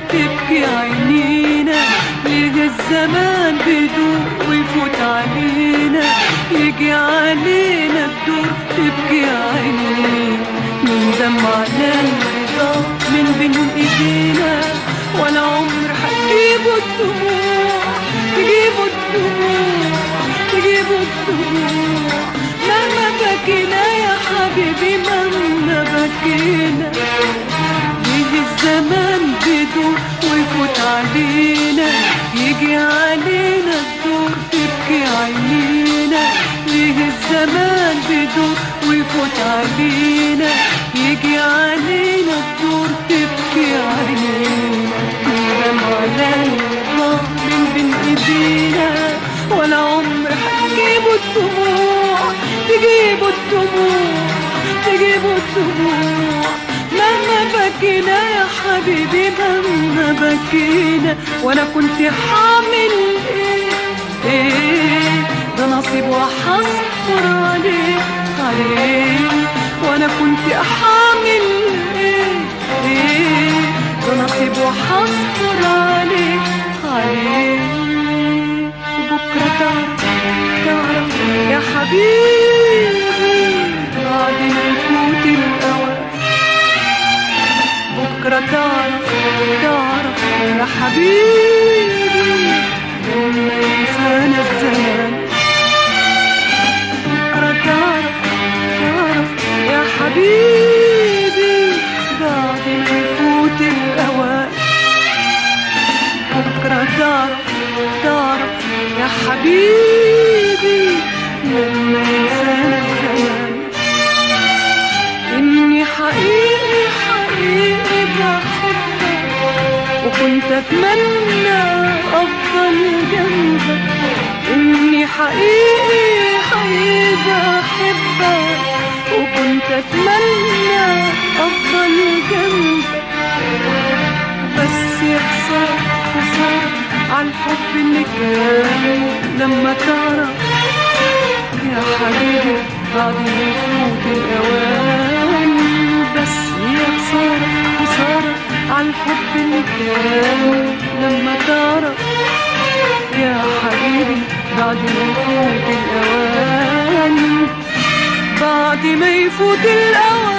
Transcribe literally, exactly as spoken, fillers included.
تبكي عينينا، ليه الزمان بدور ويفوت علينا، يجي علينا الدور تبكي عينينا، نندم على الرضا من بين ايدينا، ولا عمر هتجيبوا الدموع، تجيبوا الدموع، تجيبوا الدموع، مهما بكينا يا حبيبي مهما بكينا، ليه الزمان بدور ويفوت علينا، يجي علينا الدور تبكي عينينا، ليه الزمان بدور ويفوت علينا، يجي علينا الدور تبكي عينينا، ندم على الرضا من بين ايدينا، ولا عمر هتجيبوا الدموع، تجيبوا الدموع، تجيبوا الدموع، مهما بكينا يا حبيبي مهما بكينا، وانا كنت حامل ايه ايه ده نصيب وحصبر عليه عليه، وانا كنت حامل ايه ايه ده نصيب وحصبر عليه عليه، وبكره تعرف تعرف يا حبيبي بعد ما يفوت الاوان، بكرة تعرف تعرف يا حبيبي لما ينسانا الزمان، بكرة تعرف تعرف يا حبيبي بعد ما يفوت الأوان، بكرة تعرف تعرف يا حبيبي لما ينسانا الزمان، إني حقيقي حقيقي بحبك، وكنت أتمنى أفضل جنبك، إني حقيقي حقيقي بحبك، وكنت أتمنى أفضل جنبك، بس يا خسارة خسارة عالحب اللي كان، لما تعرف يا حبيبي بعد ما يفوت الأوان، بس يا خسارة خسارة عالحب اللي كان، لما تعرف يا حبيبي بعد ما يفوت الأوان، بعد ما يفوت الأوان.